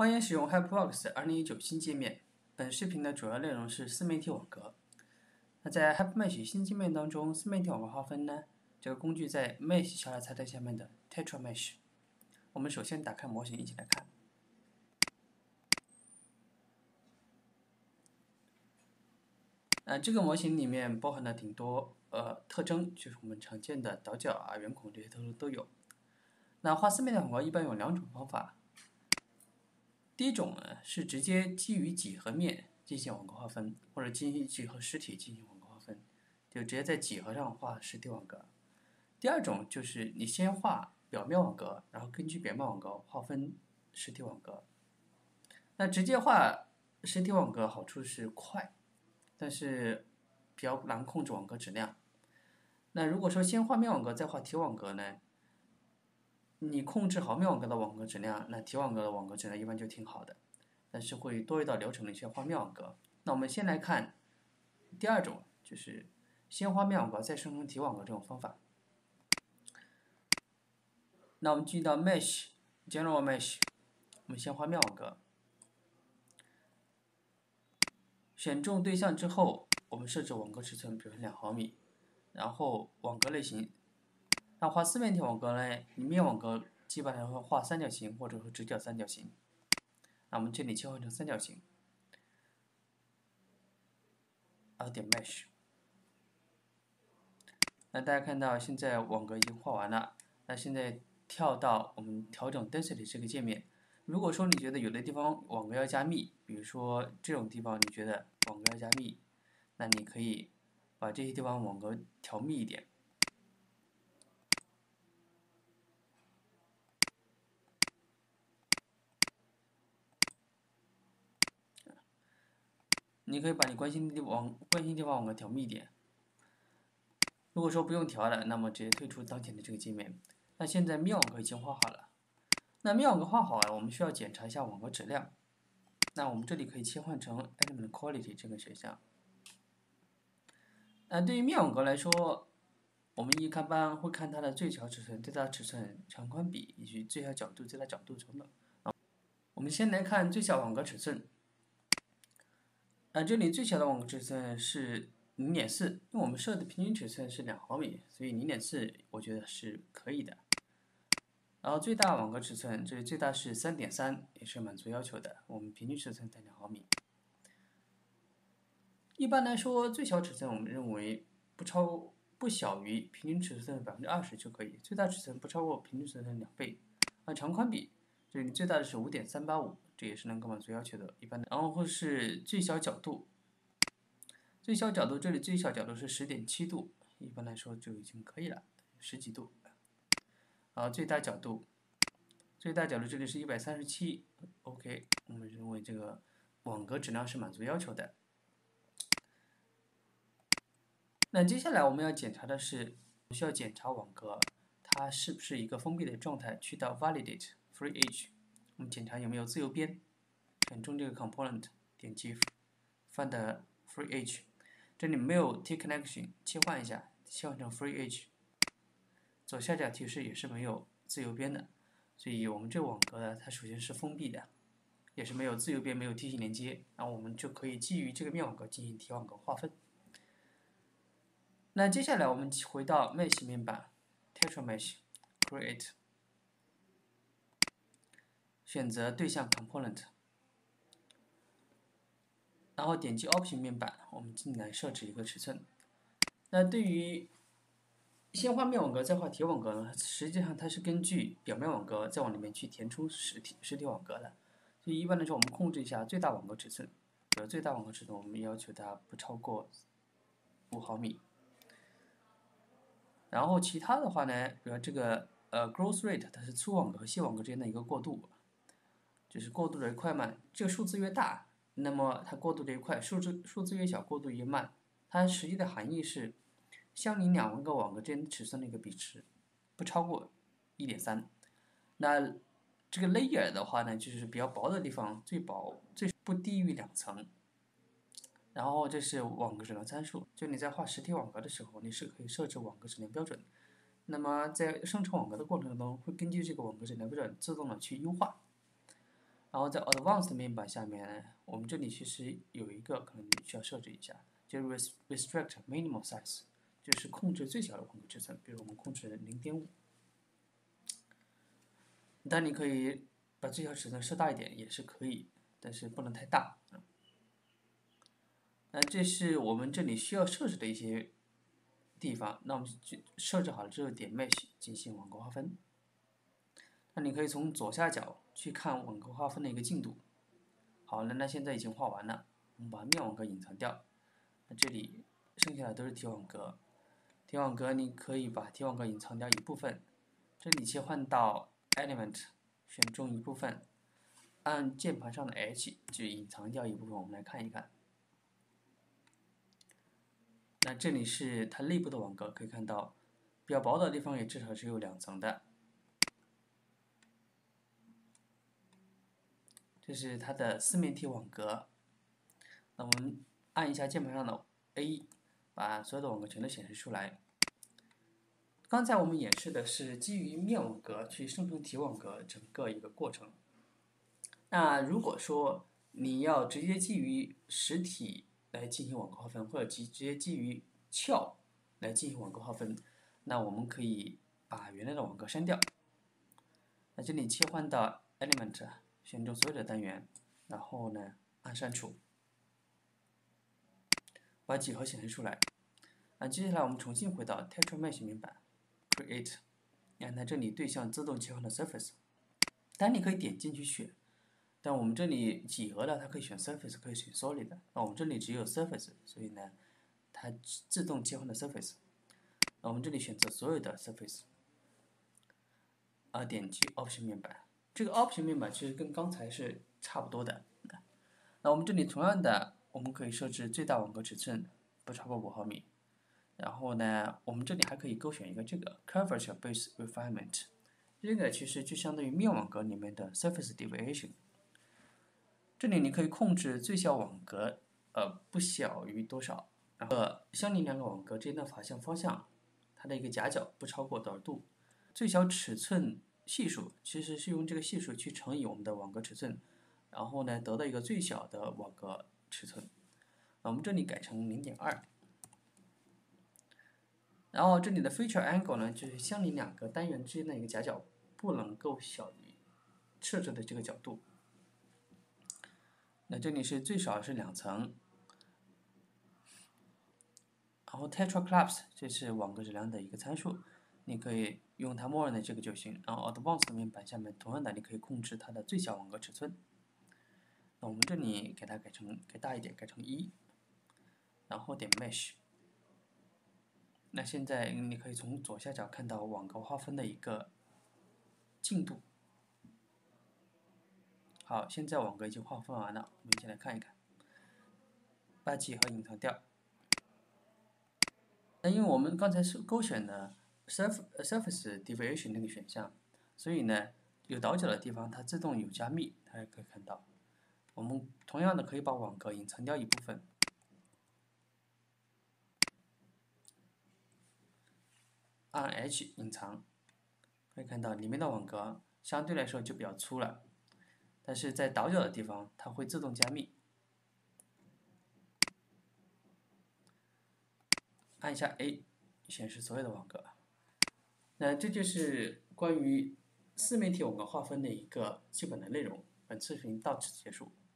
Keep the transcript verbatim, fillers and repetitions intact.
欢迎使用 Hyperbox 二零一九新界面。本视频的主要内容是四面体网格。那在 HyperMesh 新界面当中，四面体网格划分呢，这个工具在 Mesh 小菜单下面的 TetraMesh。我们首先打开模型，一起来看。呃，这个模型里面包含了挺多呃特征，就是我们常见的倒角啊、圆孔这些特征都有。那画四面体网格一般有两种方法。第一种呢是直接基于几何面进行网格划分，或者基于几何实体进行网格划分，就直接在几何上画实体网格。第二种就是你先画表面网格，然后根据表面网格划分实体网格。那直接画实体网格好处是快，但是比较难控制网格质量。那如果说先画面网格再画体网格呢，你控制好面网格的网格质量，那体网格的网格质量一般就挺好的，但是会多一道流程的去画面网格。那我们先来看第二种，就是先画面网格再生成体网格这种方法。那我们进到 Mesh General Mesh， 我们先画面网格，选中对象之后，我们设置网格尺寸，比如说两毫米，然后网格类型。那画四面体网格呢，你面网格基本上会画三角形或者说直角三角形。那我们这里切换成三角形，然后点 Mesh。那大家看到现在网格已经画完了，那现在跳到我们调整 Density 这个界面。如果说你觉得有的地方网格要加密，比如说这种地方你觉得网格要加密，那你可以把这些地方网格调密一点。你可以把你关心的地方关心地方网格调密一点。如果说不用调了，那么直接退出当前的这个界面。那现在面网格已经画好了。那面网格画好了，我们需要检查一下网格质量。那我们这里可以切换成 Element Quality 这个选项。那对于面网格来说，我们一般会看它的最小尺寸、最大尺寸、长宽比以及最小角度、最大角度等等。我们先来看最小网格尺寸。啊，这里最小的网格尺寸是 零点四，因为我们设的平均尺寸是两毫米，所以 零点四 我觉得是可以的。然后最大网格尺寸，这里最大是 三点三， 也是满足要求的，我们平均尺寸在两毫米。一般来说，最小尺寸我们认为不超不小于平均尺寸的 百分之二十 就可以，最大尺寸不超过平均尺寸的两倍。啊，长宽比，这里最大的是 五点三八五， 这也是能够满足要求的，一般的。然后是最小角度，最小角度这里最小角度是 十点七度，一般来说就已经可以了，十几度。然后最大角度，最大角度这里是一百三十七 ，OK， 我们认为这个网格质量是满足要求的。那接下来我们要检查的是，需要检查网格它是不是一个封闭的状态，去到 Validate Free Edge， 我们检查有没有自由边，选中这个 Component， 点击 Find Free Edge， 这里没有 T Connection， 切换一下，切换成 Free Edge， 左下角提示也是没有自由边的，所以我们这网格呢，它首先是封闭的，也是没有自由边，没有梯形连接，然后我们就可以基于这个面网格进行体网格划分。那接下来我们回到 Mesh 面板 ，TetraMesh Create， 选择对象 Component， 然后点击 Option 面板，我们进来设置一个尺寸。那对于先画面网格再画体网格呢，实际上它是根据表面网格再往里面去填充实体实体网格的。所以一般来说，我们控制一下最大网格尺寸，比如最大网格尺寸，我们要求它不超过五毫米。然后其他的话呢，比如这个呃 growth rate， 它是粗网格和细网格之间的一个过渡，就是过渡的快慢，这个数字越大，那么它过渡的越快；数字数字越小，过渡越慢。它实际的含义是，相邻两个网格之间尺寸的一个比值，不超过 一点三。那这个 layer 的话呢，就是比较薄的地方，最薄最不低于两层。然后这是网格质量参数，就你在画实体网格的时候，你是可以设置网格质量标准。那么在生成网格的过程中，会根据这个网格质量标准自动的去优化。 然后在 Advanced 面板下面，我们这里其实有一个可能你需要设置一下，就是 Restrict Minimal Size， 就是控制最小的网格尺寸，比如我们控制 零点五。但你可以把最小尺寸设大一点也是可以，但是不能太大。那这是我们这里需要设置的一些地方。那我们就设置好了之后，点 Mesh 进行网格划分。那你可以从左下角去看网格划分的一个进度。好了，那现在已经画完了，我们把面网格隐藏掉。那这里剩下的都是体网格，体网格你可以把体网格隐藏掉一部分。这里切换到 Element， 选中一部分，按键盘上的 H 去隐藏掉一部分。我们来看一看。那这里是它内部的网格，可以看到比较薄的地方也至少是有两层的。这是它的四面体网格。那我们按一下键盘上的 A， 把所有的网格全都显示出来。刚才我们演示的是基于面网格去生成体网格整个一个过程。那如果说你要直接基于实体来进行网格划分，或者直接基于壳来进行网格划分，那我们可以把原来的网格删掉。那这里切换到 Element， 选中所有的单元，然后呢按删除，把几何显示出来。那接下来我们重新回到 Tetra Mesh 面板 Create， 你看它这里对象自动切换到 Surface， 当然你可以点进去选，但我们这里几何的它可以选 Surface， 可以选 Solid 的。那我们这里只有 Surface， 所以呢它自动切换到 Surface。那我们这里选择所有的 Surface， 啊，点击 Option 面板。这个 Option 面板其实跟刚才是差不多的。那我们这里同样的，我们可以设置最大网格尺寸不超过五毫米。然后呢，我们这里还可以勾选一个这个 Curvature Base Refinement， 这个其实就相当于面网格里面的 Surface Deviation。这里你可以控制最小网格，呃，不小于多少，然后相邻两个网格之间的法向方向，它的一个夹角不超过多少度。最小尺寸系数其实是用这个系数去乘以我们的网格尺寸，然后呢得到一个最小的网格尺寸。那我们这里改成 零点二。然后这里的 Feature Angle 呢，就是相邻两个单元之间的一个夹角不能够小于设置的这个角度。那这里是最少是两层。然后 Tetra Collapse 这是网格质量的一个参数，你可以用它默认的这个就行。然后 Advanced 面板下面同样的，你可以控制它的最小网格尺寸。那我们这里给它改成改大一点，改成一，然后点 Mesh。那现在你可以从左下角看到网格划分的一个进度。好，现在网格已经划分完了，我们一起来看一看。把几何隐藏掉。那因为我们刚才是勾选的 Surface Deviation 那个选项，所以呢，有倒角的地方它自动有加密，大家可以看到。我们同样的可以把网格隐藏掉一部分。按 H 隐藏，可以看到里面的网格相对来说就比较粗了，但是在倒角的地方它会自动加密。按一下 A， 显示所有的网格。那这就是关于四面体网格划分的一个基本的内容。本次视频到此结束。